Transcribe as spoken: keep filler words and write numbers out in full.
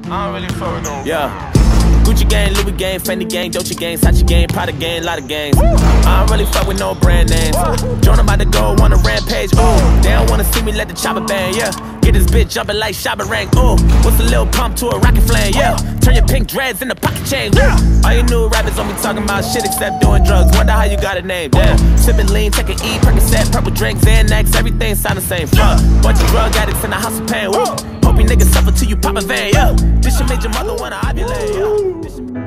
I don't really fuck with no. Yeah. Gucci gang, Louis gang, Fendi gang, Dolce gang, Sachi gang, Prada gang, lot of gangs. I don't really fuck with no brand names. Join about to go on a rampage. Ooh, they don't wanna see me let the chopper bang. Yeah, get this bitch jumping like Shabba Rank. Ooh, what's a little pump to a rocket flame? Yeah, turn your pink dreads into pocket chains. Yeah, all you new rappers don't be talking about shit except doing drugs. Wonder how you got a name. Damn, sipping lean, take an E, Percocet, purple drink, Xanax, everything sound the same. Fuck, bunch of drug addicts in the house of pain. Woo, hope you niggas suffer till you pop a vein. Yeah, this shit made your mother wanna ovulate. Yeah. This shit